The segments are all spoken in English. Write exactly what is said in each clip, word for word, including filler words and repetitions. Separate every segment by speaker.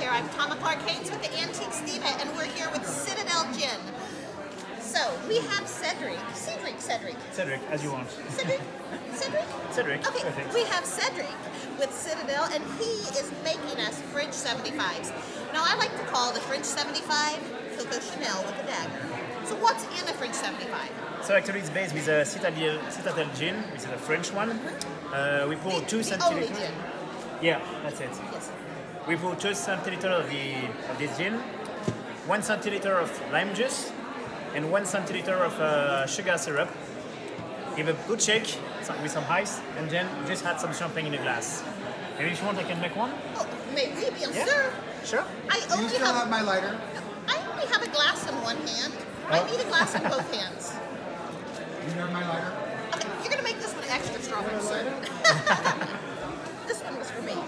Speaker 1: there. I'm Tama Clark Haynes with the Antiques Diva, and we're here with Citadel Gin. So, we have Cedric. Cedric, Cedric.
Speaker 2: Cedric, as you want.
Speaker 1: Cedric? Cedric?
Speaker 2: Cedric,
Speaker 1: okay,
Speaker 2: perfect.
Speaker 1: We have Cedric with Citadel, and he is making us French seventy-fives. Now, I like to call the French seventy-five Coco Chanel with a dagger. So, what's in a French seventy-five?
Speaker 2: So actually it's based with a Citadel, Citadel gin, which is a French one.
Speaker 1: Mm-hmm.
Speaker 2: uh, we pour
Speaker 1: the,
Speaker 2: two
Speaker 1: the
Speaker 2: centiliters.
Speaker 1: only gin.
Speaker 2: Yeah, that's it.
Speaker 1: Yes.
Speaker 2: We pour two centiliters of, the, of this gin, one centiliter of lime juice, and one centiliter of uh, sugar syrup. Give a good shake with some ice, and then just add some champagne in a glass. Maybe if you want, I can make one.
Speaker 1: Oh, mais oui, bien
Speaker 2: Yeah.
Speaker 1: sûr.
Speaker 2: Sure.
Speaker 1: I
Speaker 3: Do you
Speaker 1: only
Speaker 3: still
Speaker 1: have,
Speaker 3: have my lighter?
Speaker 1: I only have a glass in one hand. I
Speaker 2: Oh.
Speaker 1: need a glass in both hands.
Speaker 3: You have my lighter?
Speaker 1: Okay, you're gonna make this one extra strong, sir. This one was for me.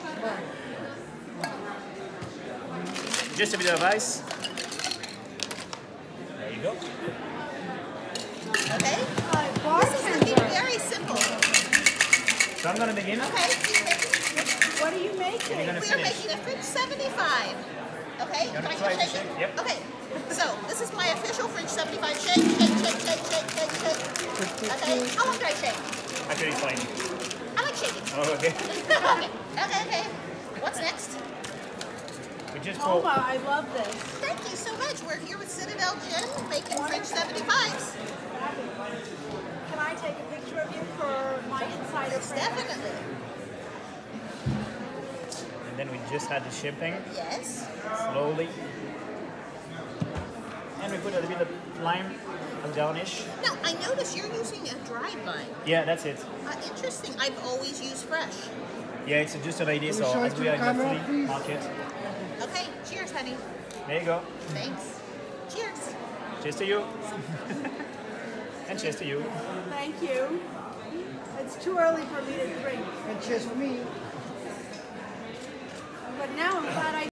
Speaker 2: Just a bit of ice. There you go.
Speaker 1: Okay? This is looking very simple.
Speaker 2: So I'm gonna begin.
Speaker 1: Okay, keep making.
Speaker 4: What are you
Speaker 2: You're
Speaker 4: making?
Speaker 2: gonna
Speaker 1: We are
Speaker 2: finish.
Speaker 1: making a French seventy-five. Okay,
Speaker 2: You
Speaker 1: can
Speaker 2: wanna
Speaker 1: I
Speaker 2: try
Speaker 1: get
Speaker 2: to
Speaker 1: shake
Speaker 2: shake?
Speaker 1: it?
Speaker 2: Yep.
Speaker 1: Okay, so this is my official French seventy-five shake. Shake, shake, shake, shake, shake, shake. Okay, how long do I shake?
Speaker 2: Actually, it's fine.
Speaker 1: I like shaking.
Speaker 2: Oh, okay.
Speaker 1: okay, okay, okay. What's next?
Speaker 2: We just
Speaker 4: Oh,
Speaker 2: pour.
Speaker 4: wow, I love this.
Speaker 1: Thank you so much. We're here with Citadel Gin making French seventy-fives.
Speaker 4: Can I take a picture of you for my insider friend?
Speaker 1: Definitely.
Speaker 2: And then we just add the champagne
Speaker 1: Yes.
Speaker 2: slowly. And we put a little bit of lime as garnish.
Speaker 1: Now, I notice you're using a dried lime.
Speaker 2: Yeah, that's it.
Speaker 1: Uh, interesting. I've always used fresh.
Speaker 2: Yeah, it's just an idea, so
Speaker 3: show it
Speaker 2: as
Speaker 3: to
Speaker 2: we
Speaker 3: the
Speaker 2: are in the
Speaker 3: camera,
Speaker 2: flea
Speaker 3: please?
Speaker 2: market.
Speaker 1: Okay, cheers, honey.
Speaker 2: There you go.
Speaker 1: Thanks. Cheers.
Speaker 2: Cheers to you. And cheers to you.
Speaker 4: Thank you. It's too early for me to drink.
Speaker 3: And cheers for me.
Speaker 4: But now I'm glad I